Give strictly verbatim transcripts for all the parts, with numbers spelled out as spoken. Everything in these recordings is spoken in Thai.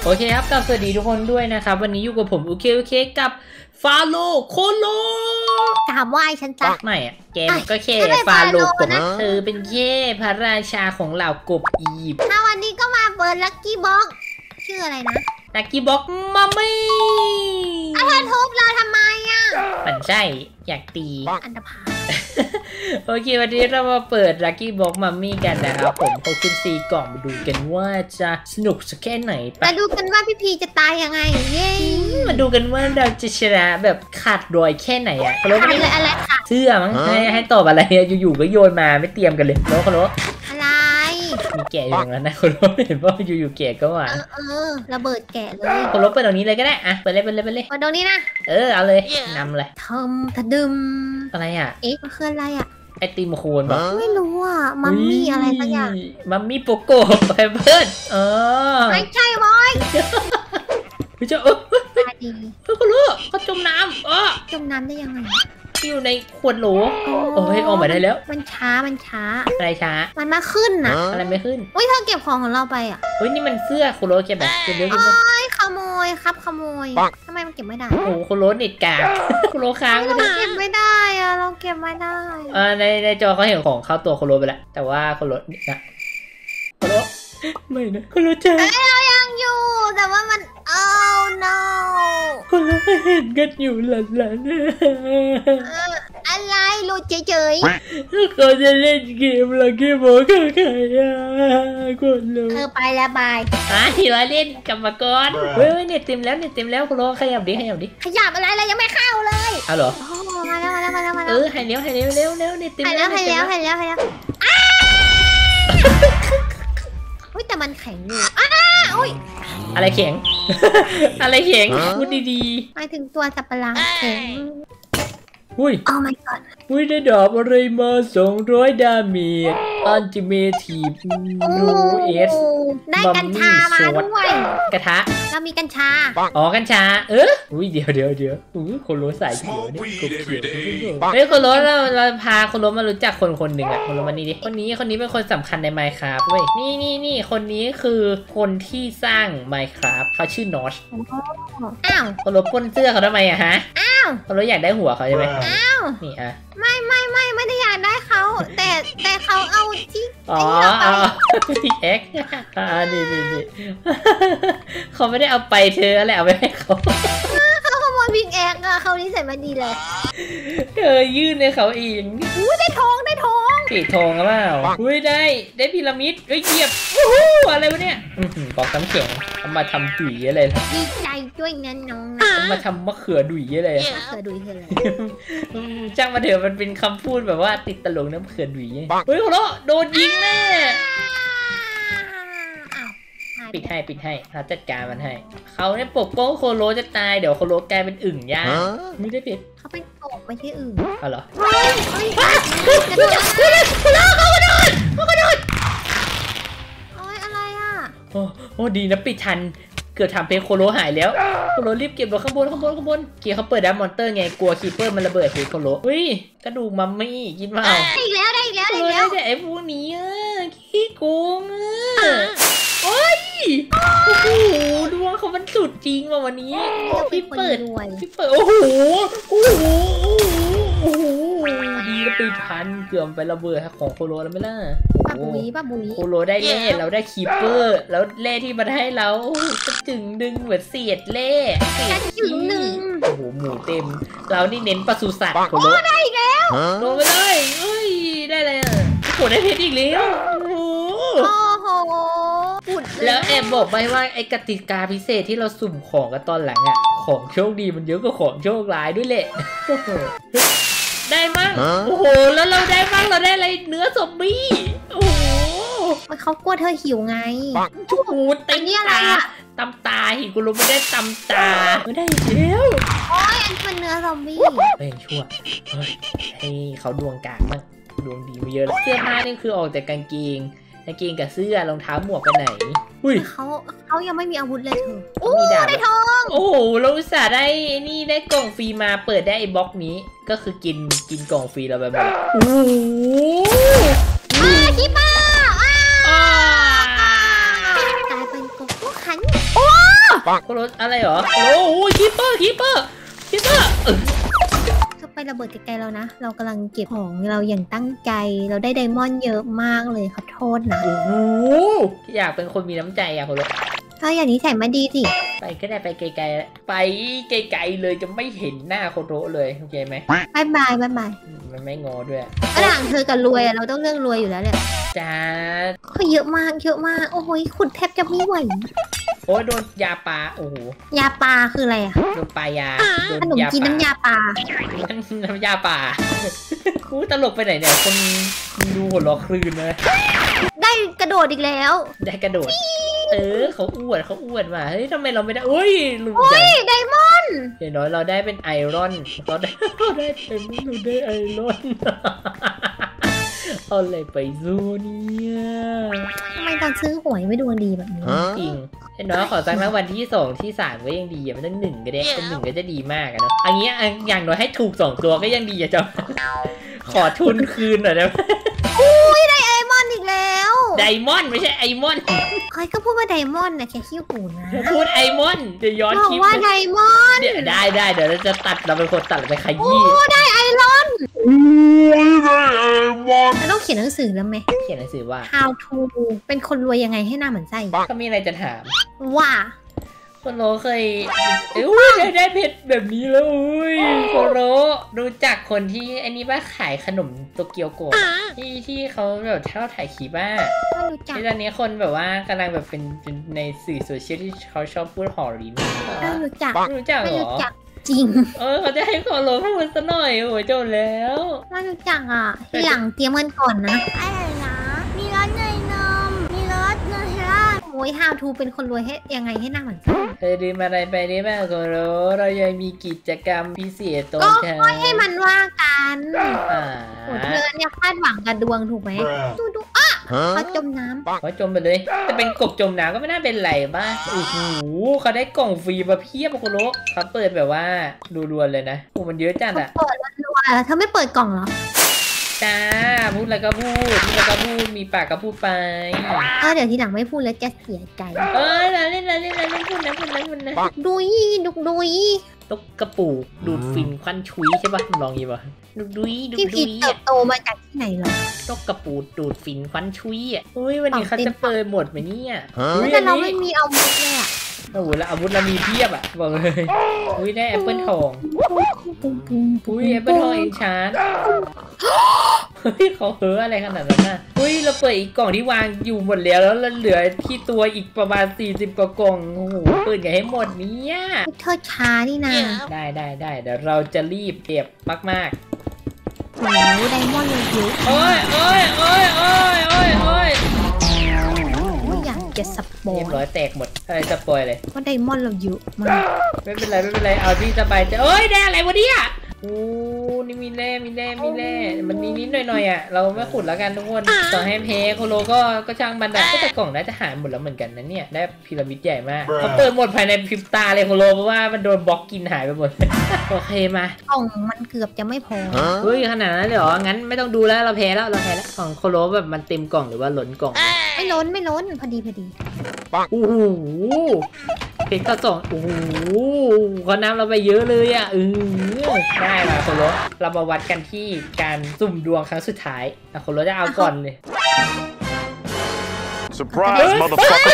โอเคครับกับสวัสดีทุกคนด้วยนะครับวันนี้อยู่กับผมโอเคโอเคกับฟาโลโคโลถามว่าฉันจะไม่อะแกมันก็แค่ฟาโลกบเธอเป็นแค่พระราชาของเหล่ากบอียิปต์ถ้าวันนี้ก็มาเปิดลัคกี้บ็อกชื่ออะไรนะลัคกี้บ็อกมามี่เอาเธอทุบเราทำไมอ่ะมันใช่อยากตีอันดาภาโอเควันนี้เรามาเปิดลัคกี้บ็อกมามี่กันนะครับผมเขาขึ้นซีกล่องมาดูกันว่าจะสนุกสักแค่ไหนปะมาดูกันว่าพี่พีจะตายยังไงเย้มาดูกันว่าเราจะชนะแบบขาดรอยแค่ไหนอ่ะขาดเลยอะไรค่ะเชื่อมั้งให้ให้ตอบอะไรอยู่ๆก็โยนมาไม่เตรียมกันเลยโลโคโลอะไรมีแกะอยู่ตรงนั้นนะโคโลเห็นว่าอยู่ๆแกะก็มาเออระเบิดแกะเลยโคโลเปิดตรงนี้เลยก็ได้อะเปิดเลยเปิดเลยเปิดเลยเปิดตรงนี้นะเออเอาเลยนำเลยทำทะดึมอะไรอ่ะเอ๊ะมันคืออะไรอ่ะไอติมโคนบอกไม่รู้อ่ะมัมมี่อะไรสักอย่างมัมมี่โปโก้ไปเพื่อนเออไม่ใช่บอยพี่เจ้าเออเฮ้ยเขารู้เขาจมน้ำเออจมน้ำได้ยังไงอยู่ในขวดโหลโอ้ยออกมาได้แล้วมันช้ามันช้าอะไรช้ามันมาขึ้นนะอะไรไม่ขึ้นอุ้ยเธอเก็บของของเราไปอ่ะเฮ้ยนี่มันเสื้อโคโรเก็บแบบเก็บเยอะเก็บเยอะขโมยครับขโมยทำไมมันเก็บไม่ได้โอ้โคโรเน็ตกากโคโรค้างเราเก็บไม่ได้อะเราเก็บไม่ได้อ่าในในจอเขาเห็นของเข้าตัวโคโรไปแล้วแต่ว่าโคโรนะโคโรไม่นะโคโรเจอเรายังอยู่แต่ว่ามันโอ้ no โคโรเห็นกันอยู่หลันๆอะไรรู้เฉยๆเขาจะเล่นเกมลักกี้บ็อกกับใครอ่ะคนรู้เออไปแล้วบายอ่ะที่เราเล่นกับมาก่อนเฮ้ยเนี่ยเต็มแล้วเนี่ยเต็มแล้วโคโรขยับดิขยับดิขยับอะไรอะไรยังไม่เข้าเลยเอาเหรอมาแล้วมาแล้วมาแล้วมาแล้วเออให้เร็วให้เร็วเร็วเร็วเนี่ยเต็มแล้วให้แล้วให้แล้วให้แล้วเฮ้ยแต่มันแข็งอยู่อ้าอุ้ยอะไรแข็งอะไรแข็งพูดดีๆหมายถึงตัวสับปะรดแข็งอุ้ย oh my god อุ้ยได้ดาบอะไรมาสองร้อยดาเมจอันติเมทีฟนูเอสได้กัญชามาด้วยกระทะเรามีกัญชาอ๋อกัญชาเอออุ้ยเดี๋ยวเดี๋ยวเดี๋ยวอุ้ยโคโรสายเขียวเนี่ยกบเขียวเฮ้ยโคโรเราเราพาโคโรมารู้จักคนคนหนึ่งอะโคโรมานี่ดิคนนี้คนนี้เป็นคนสำคัญใน Minecraft เว้ยนี่นี่นี่คนนี้คือคนที่สร้าง Minecraft เขาชื่อนอชอ้าวโคโรปล้นเสื้อเขาทำไมอะฮะอ้าวโคโรอยากได้หัวเขาใช่ไหมอ้าวนี่อะไม่ไม่ไม่ไม่ได้อยากได้เขาแต่แต่เขาเอาที่อ๋อที่เอ็กอ่านี่นี่นี่เขาไม่ได้เอาไปเธออะไรเอาไปให้เขาเขาขโมยพิกแอ็กอะเขานี่ใส่มาดีเลยเธอยื่นให้เขาเองอุ้ยได้ทองได้ทองปีทองหรือเปล่าอุ้ยได้ได้พีระมิดเฮ้ยเหยียบอะไรวะเนี่ยบอกน้ำแข็งเอามาทำดุ๋ยอะไรล่ะดีใจด้วยนะน้องเอามาทำมะเขือดุ๋ยอะไรมะเขือดุ๋ยคืออะไรจ้างมาเถอะมันเป็นคำพูดแบบว่าติดตลกน้ำเขือดุ๋ยเฮ้ยโคโรโดนยิงแน่ปิดให้ปิดให้เราจัดการมันให้เขาเนี่ยปกป้องโคโรจะตายเดี๋ยวโคโรกลายเป็นอึ่งย่างไม่ได้ปิดเขาเป็นกบไม่ใช่อึ่งเอาเหรอเฮ้ยเฮ้ยกระโดดโคโรเขากระโดดเขากระโดดโอ้ยอะไรอ่ะโอ้โอ้ดีนะปิดทันเกิดทำเพลโคโรหายแล้วโคโรรีบเก็บรถข้างบนข้างบนข้างบนเกียร์เขาเปิดดับมอนเตอร์ไงกลัวคีเปอร์มันระเบิดเพลโคโรเฮ้ยกระดูกมัมมี่กินเปล่าได้อีกแล้วได้อีกแล้วได้อีกแล้วแต่ไอ้พวกนี้อ่ะขี้โกงอ่ะโอ้ยโอ้โหดวงเขามันสุดจริงว่ะวันนี้พี่เปิดพี่เปิดโอ้โหโอ้โหโอ้โหดีแล้วไปทันเกือบไประเบิดของโคโรแล้วไม่ล่ะป้าบุ๋ยป้าบุ๋ยโคโรได้เล่เราได้คีเปอร์แล้วเล่ที่มาให้เราก็จึงดึงเหมือนเสียดเล่เสียดจึงหนึ่งโอ้โหหมูเต็มเรานี่เน้นปศุสัตว์โคโรได้อีกแล้วโดนไปเลยเฮ้ยได้เลยโคได้เพชรอีกแล้วโอ้โหแล้วแอบบอกไปว่าไอ้กติกาพิเศษที่เราสุ่มของกันตอนหลังอ่ะของโชคดีมันเยอะกว่าของโชคร้ายด้วยแหละได้มั้งโอ้โหแล้วเราได้มั้งเราได้อะไรเนื้อซอมบี้โอ้โหเขากลัวเธอหิวไงจูดเต็มตาตำตาหิกูรู้ไม่ได้ตำตาไม่ได้แล้วโอ้ยอันเป็นเนื้อซอมบี้เฮ้ยชั่วเฮ้ยให้เขาดวงกากมั้งดวงดีมาเยอะแล้วเสื้อผ้านี่คือออกจากกางเกงกางเกงกับเสื้อรองเท้าหมวกไปไหนอุ้ยเขาเขายังไม่มีอาวุธเลยเธอโอ้ได้ทองโอ้โหเราอุตส่าห์ได้นี่ได้กล่องฟรีมาเปิดได้ไอ้บล็อกนี้ก็คือกินกินกล่องฟรีเราไปหมดโอ้โหมาชิบ้ากลายเป็นกบผู้ขันโอ้โคโรอะไรเหรอโอ้โหคีเปอร์คีเปอร์คีเปอร์ถ้าไประเบิดไกลๆแล้วนะเรากำลังเก็บของเราอย่างตั้งใจเราได้ไดมอนด์เยอะมากเลยขอโทษนะโอ้โหอยากเป็นคนมีน้ำใจอะโคโรถ้าอย่างนี้ใส่มาดีสิไปก็ได้ไปไกลๆไปไกลๆเลยจะไม่เห็นหน้าโคโรเลยโอเคไหมบายบายบายบายมันไม่งอด้วยระหว่างเธอกับรวยเราต้องเลือกรวยอยู่แล้วเนี่ยจ้าเยอะมากเยอะมากโอ้โหขุดแทบจะไม่ไหวโอ้ยโดนยาปลาโอ้โหยาปลาคืออะไรอะโดนปลายาขนมกินน้ำยาปลาน้ำยาปลากูตลกไปไหนเนี่ยคนดูหัวเราะคลื่นเลยได้กระโดดอีกแล้วได้กระโดดเออเขาอ้วนเขาอ้วนมาเฮ้ยทำไมเราไม่ได้เฮ้ยลุงจังไดมอนด์อย่างน้อยเราได้เป็นไอรอนเราได้เราได้เป็นเราได้ไอรอนเอาอะไรไปสู้เนี่ยทำไมตอนซื้อหวยไม่ดวงดีแบบนี้จริงอย่างน้อยขอสักรางวัลที่สองที่สามก็ยังดีอ่ะมันต้องหนึ่งก็ได้เป็นหนึ่งก็จะดีมากอะเนาะอันนี้อย่างน้อยให้ถูกสองตัวก็ยังดีอะจ๊ะขอทุนคืนหน่อยได้ไหมอุ้ยได้ไอมอนด์อีกแล้วไดมอนด์ไม่ใช่ไอมอนด์ใครก็พูดว่าไดมอนด์นะแค่ขี้หูนะพูดไอมอนด์จะย้อนคลิปว่าไดมอนด์เดี๋ยวได้ได้เดี๋ยวเราจะตัดเราเป็นคนตัดไปขยี้โอ้ได้ไอรอนเราต้องเขียนหนังสือแล้วไหมเขียนหนังสือว่า how to เป็นคนรวยยังไงให้หน้าเหมือนไส้ก็มีอะไรจะถามว่าคนโรเคยเอ้ยได้ได้เพชรแบบนี้แล้วอุ้ยคนโรรู้จักคนที่ไอ้นี่บ้าขายขนมโตเกียวโกะที่ที่เขาแบบเท่าถ่ายคลิปบ้าที่ตอนนี้คนแบบว่ากำลังแบบเป็นในสื่อโซเชียลที่เขาชอบพูดหอลิ้นรู้จักรู้จักเหรอจริงเออเขาจะให้คนโรพูดซะหน่อยโอ้ยจบแล้วไม่รู้จักอ่ะที่หลังเตรียมเงินก่อนนะอะไรนะมีรถเนยนมมีรถเนยราดโอ้ย how to เป็นคนรวยให้ยังไงให้หน้าเหมือนกันเธอดีมาอะไรไปได้บ้างคนโรเรายังมีกิจกรรมพิเศษตรงเธอก็ให้มันว่ากันโอ้เธอเนี่ยคาดหวังกับดวงถูกไหมดูดูอ่ะเขาจมน้ำเขาจมไปเลยแต่เป็นกบจมน้ำก็ไม่น่าเป็นไรบ้างโอ้โหเขาได้กล่องฟรีมาเพียบคนโรเขาเปิดแบบว่าดูดวนเลยนะโอ้มันเยอะจังอะเปิดรัวๆเธอไม่เปิดกล่องเหรอจ้าพูดแล้วก็พูดพูดแล้วก็พูดมีปากก็พูดไปเออเดี๋ยวทีหลังไม่พูดแล้วจะเสียใจเออแล้วเล่นแล้วเล่นแล้วเล่นพูดนะพูดนะพูดนะดุยดุดุยตกกระปูดูดฟินควันชุยใช่ป่ะลองยี่ป่ะดุดุยดุดุยพี่เติบโตมาจากที่ไหนเหรอตกกระปูดูดฟินควันชุยอ่ะอุ้ยวันนี้เขาจะเปิดหมดไหมเนี่ยแต่เราไม่มีอาวุธเลยอ่ะโอ้โหแล้วอาวุธเรามีเพียบอ่ะบอกเลยอุ้ยได้แอปเปิลทองอุ้ยแอปเปิลทองเอ็นชาร์ดเฮ้ยเขาเฮ้ออะไรขนาดนั้นน่ะอุ้ยเราเปิดอีกกล่องที่วางอยู่หมดแล้วแล้วเหลือที่ตัวอีกประมาณสี่สิบกว่ากล่องโอ้โหเปิดอย่าให้หมดเนี่ยเธอช้านี่นะได้ได้ได้เดี๋ยวเราจะรีบเก็บมากๆโอ้ยไดมอนด์เยอะโอ้ยโอ้ยโอ้ยโอ้ยโอ้ยโอ้ยอยากจะสปอยเรียบร้อยแตกหมดอะไรสปอยเลยว่าไดมอนด์เราเยอะมากไม่เป็นไรไม่เป็นไรเอาที่สบายใจโอ้ยได้อะไรวะเนี่ยโอ้นี่มีแร่มีแร่มีแร่มันนิดนิดหน่อยหน่อยอ่ะเราไม่ขุดแล้วกันทุกคนต่อให้เพโคโลก็ก็ช่างมันนะแต่กล่องน่าจะหายหมดแล้วเหมือนกันนะเนี่ยได้พีระมิดใหญ่มากเขาเปิดหมดภายในพริบตาเลยโคโลเพราะว่ามันโดนบล็อกกินหายไปหมดโอเคมากล่องมันเกือบจะไม่พอเฮ้ยขนาดนั้นเลยเหรองั้นไม่ต้องดูแล้วเราแพ้แล้วเราแพ้แล้วของโคโลแบบมันเต็มกล่องหรือว่าล้นกล่องไม่ล้นไม่ล้นพอดีพอดีโอ้โหเพชรก็สองโอ้โหเขาน้ำเราไปเยอะเลยอ่ะเออได้มาโคโลเรามาวัดกันที่การสุ่มดวงครั้งสุดท้ายนะโคโลจะเอาก่อนเลย Surprise motherfucker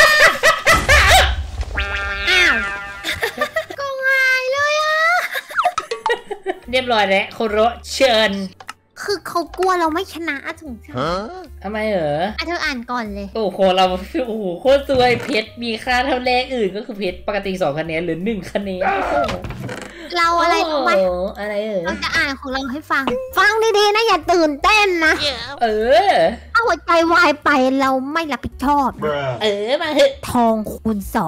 อ้าวก็ง่ายเลยอ่ะเรียบร้อยแล้วโคโลเชิญคือเขากลัวเราไม่ชนะถูกไหมทำไมเหรออ่ะเธออ่านก่อนเลยโอ้โหเราโอ้โหโคตรสวยเพชรมีค่าเท่าแรกอื่นก็คือเพชรปกติสองคะแนนหรือหนึ่งคะแนนเราอะไรรู้ไหมอะไรเออเราจะอ่านของเราให้ฟังฟังดีๆนะอย่าตื่นเต้นนะเออถ้าหัวใจวายไปเราไม่รับผิดชอบเออมาเถอะทองคูณสอง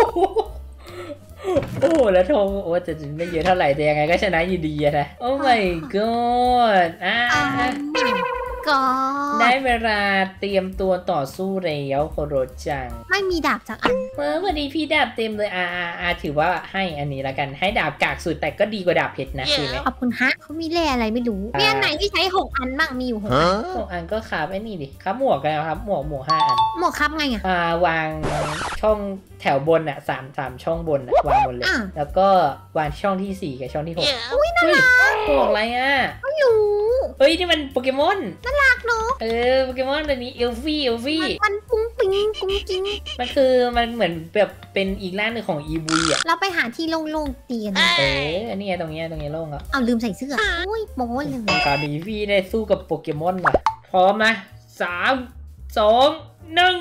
โอ้แล้วทองโอ้จะไม่เยอะเท่าไหร่แต่ยังไงก็ชนะอยู่ดีนะโอ้ my god อ่ะก god ได้เวลาเตรียมตัวต่อสู้แล้วโคโรจังไม่มีดาบจากอันเมื่อวันนี้พี่ดาบเต็มเลยอาอาอาถือว่าให้อันนี้ละกันให้ดาบกากสุดแต่ก็ดีกว่าดาบเพชรนะใช่ไหมขอบคุณฮะเขามีแร่อะไรไม่รู้มีอันไหนที่ใช้หกอันบ้างมีอยู่หกอันหกอันก็คาบไอ้นี่ดิครับหมวกกันครับหมวกหมวกห้าอันหมวกครับไงอ่ะอ่าวางช่องแถวบนอ่ะสามสามช่องบนอ่ะวางหมดเลยแล้วก็วางช่องที่สี่กับช่องที่หกอุ้ยน่ารักหมวกอะไรอ่ะไม่รู้เฮ้ยนี่มันโปเกมอนน่ารักเนาะเออโปเกมอนตัวนี้เอลฟี่เอลฟี่มันปุ้งปิ้งกุ้งกิ้งมันคือมันเหมือนแบบเป็นอีกร่างหนึ่งของอีวีอ่ะเราไปหาที่โล่งๆเตียนเอออันนี้ไงตรงนี้ตรงนี้โล่งอ่ะเอาลืมใส่เสื้อโอ้ยโป๊เลยตอนนี้พี่ได้สู้กับโปเกมอนว่ะพร้อมนะสามสองหนึ่ง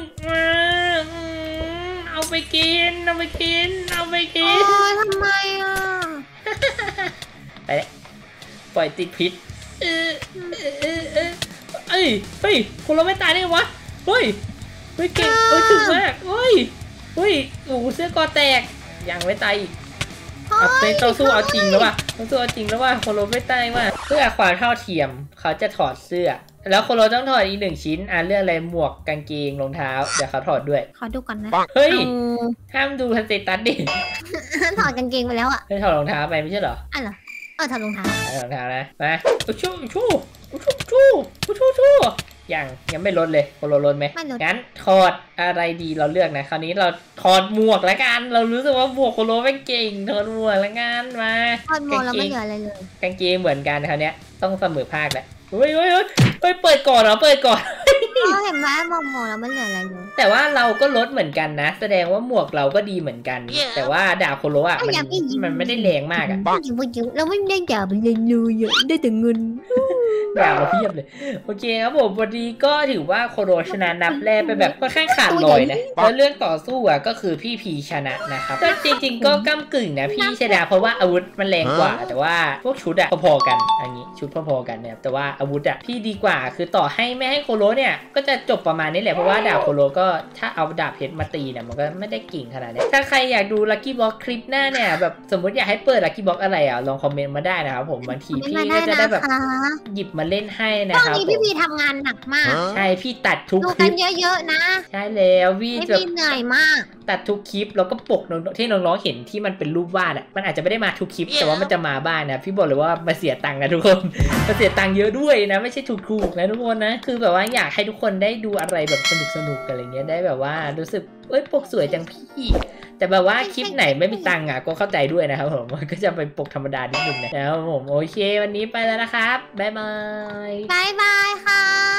เอาไปกินเอาไปกินเอาไปกินทำไมอ่ะไปเลยปล่อยติดพิษเออเออเออเอ้ยเฮ้ยคนเราไม่ตายได้ไงวะเฮ้ยเฮ้ยเก่งเฮ้ยถึงมากเฮ้ยเฮ้ยโอ้เสื้อกอแตกยังไม่ตายอีกเอาไปต่อสู้เอาจริงแล้วว่ะต่อสู้เอาจริงแล้วว่ะคนเราไม่ตายว่ะเพื่อความเท่าเทียมเขาจะถอดเสื้อแล้วคนเราต้องถอดอีกหนึ่งชิ้นอ่ะเรื่องอะไรหมวกกางเกงรองเท้าเดี๋ยวเขาถอดด้วยขอดูก่อนนะเฮ้ยห้ามดูสเตตัสดิถอดกางเกงไปแล้วอ่ะไม่ถอดรองเท้าไปไม่ใช่เหรออ่ะเหรอเออถอดรองเท้าถอดรองเท้านะมาชูชูชูชูชูชูชูยังยังไม่ลดเลยคนเราลดไหมงั้นถอดอะไรดีเราเลือกนะคราวนี้เราถอดหมวกแล้วกันเรารู้สึกว่าหมวกโคโรไม่เก่งถอดหมวกแล้วกันมาถอดหมวกแล้วไม่เหลืออะไรเลยกางเกงเหมือนกันคราวนี้ต้องเสมอภาคแหละเฮ้ยเฮ้ยเฮ้ยเปิดก่อนเหรอเปิดก่อนเราเห็นไหมหมวกหมวกแล้วไม่เหลืออะไรเลยแต่ว่าเราก็ลดเหมือนกันนะแสดงว่าหมวกเราก็ดีเหมือนกันแต่ว่าดาบโคโรอ่ะมันมันไม่ได้แรงมากอ่ะเราไม่ได้ดาบเลยเลยได้แต่เงินดาบเราเพียบเลยโอเคครับผมวันนี้ก็ถือว่าโคโรชนะนับแรกไปแบบค่อนข้างขาดลอยนะแล้วเรื่องต่อสู้อ่ะก็คือพี่พีชนะนะครับแต่จริงๆก็ก้ากึ่งนะพี่ชนะเพราะว่าอาวุธมันแรงกว่าแต่ว่าพวกชุดอ่ะพอๆกันอันนี้ชุดพอๆกันเนี่ยแต่ว่าอาวุธอ่ะพี่ดีกว่าคือต่อให้ไม่ให้โคโรเนี่ยก็จะจบประมาณนี้แหละเพราะว่าดาบโคโรก็ถ้าเอาดาบเพชรมาตีเนี่ยมันก็ไม่ได้กิ่งขนาดนี้ถ้าใครอยากดูลัคกี้บ็อกคลิปหน้าเนี่ยแบบสมมติอยากให้เปิดลัคกี้บ็อกอะไรอ่ะลองคอมเมนต์มาได้นะครับผมบางทีพี่ก็จะได้แบบหยิบมาเล่นให้นะครับตอนนี้พี่พีทำงานหนักมากใช่พี่ตัดทุกคลิปเยอะๆนะใช่แล้วพี่จะเหนื่อยมากตัดทุกคลิปแล้วก็ปกที่น้องๆเห็นที่มันเป็นรูปวาดอ่ะมันอาจจะไม่ได้มาทุกคลิปแต่ว่ามันจะมาบ้างนะพี่บอกเลยว่ามาเสียตังค์นะทุกคนมาเสียตังค์เยอะด้วยนะไม่ใช่ถูกๆนะทุกคนนะคือแบบว่าอยากให้ทุกคนได้ดูอะไรแบบสนุกๆอะไรเงี้ยได้แบบว่ารู้สึกเอ้ยปกสวยจังพี่แต่แบบว่าคลิปไหนไม่มีตังค์อ่ะก็เข้าใจด้วยนะครับผมมันก็จะเป็นปกธรรมดานิดนึงนะครับผมโอเควันนี้ไปแล้วนะครับบ๊ายบายบ๊ายบายค่ะ